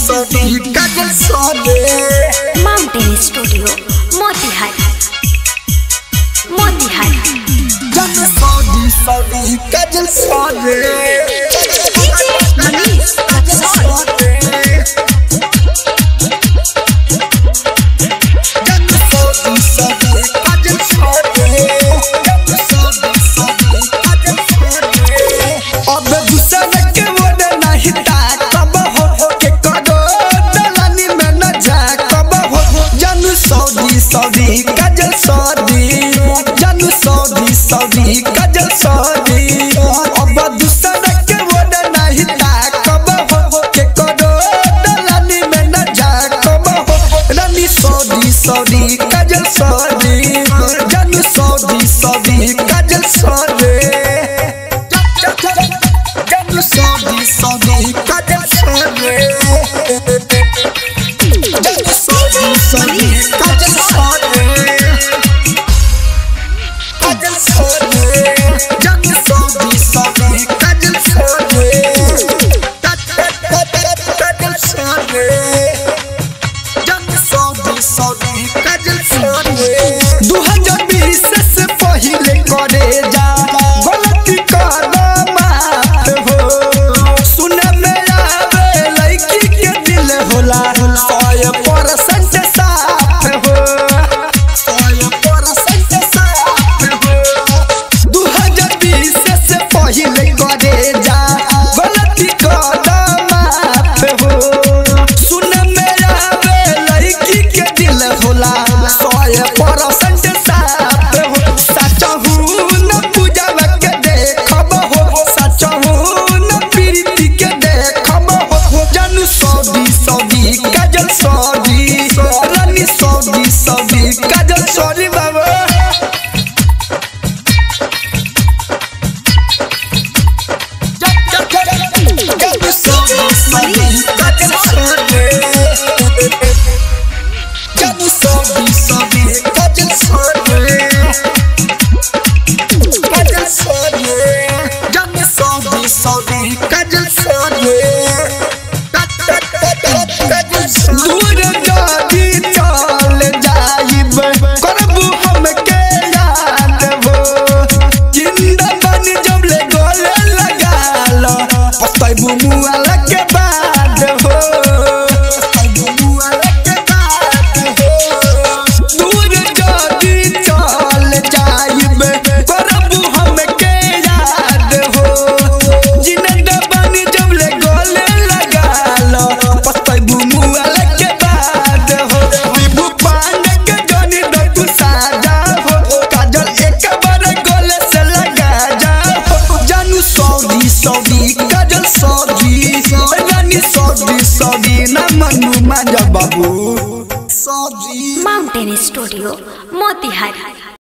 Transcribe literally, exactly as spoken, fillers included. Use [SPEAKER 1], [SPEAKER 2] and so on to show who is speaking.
[SPEAKER 1] सौदी काजल सौदे
[SPEAKER 2] mountain studio Motihari Motihari
[SPEAKER 1] जन सौदी सौदी काजल सौदे
[SPEAKER 2] मनीष
[SPEAKER 1] काजल सौदे जन सौदी सौदी काजल सौदे जन सौदी सौदी काजल सौदे अब गुस्सा के मोड़ नहीं ता कब हो के करो दलानी में न जा कब हो जन सौदी सौदी काजल सौदी जन सौदी सौदी काजल सौदी अब गुस्सा के मोड़ नहीं ता कब हो के करो दलानी में न जा कब हो रानी सौदी सौदी काजल सौदी जन सौदी सौदी काजल सौदी जन सौदी सौदी काजल सौदी जन सौदी सौदी काजल सौदी काजल सौदी जन सौदी सौदी काजल सौदी काजल सौदी जन सौदी सौदी काजल सौदी दो हज़ार बीस से पहले करे जा गलती कर माफ हो सुन में आवे लड़की के दिल होला सौ परसेंट साफ हो सौ परसेंट साफ हो दो हज़ार बीस से पहले करे जा गलती कर माफ हो सुन में आवे लड़की के दिल होला सौ परसेंट साफ हो सच हूँ न पूजावा के देखब हो सच हूँ न प्रीति के देखब हो जन सौदी सौदी काजल सौदी रानी सौदी सौदी काजल सौदी बाबा जन सौदी सौदी काजल सौदी जन सौदी सौदी काजल सौदी काजल सौदी जन सौदी सौदी काजल सौदी दूर जाती चल जाइब करबू हमके याद हो जिंदा बन जब ले गले लगा लो पछताइबू मुआला के बाद हो पछताइबू मुआला के बाद हो दूर जाती चल जाइब करबू हमके याद हो जिंदा बन जब ले गले लगा लो पछताइबू मुआला के बाद हो विभू पांडे के जोनी दतु साजा हो काजल एक बार गले से लगा जा हो जानू सौदी सौदी काजल सौदी रानी सौदी सौदी ना मनु माजा बाबू सौदी
[SPEAKER 2] माउंटेन स्टूडियो मोतिहारी।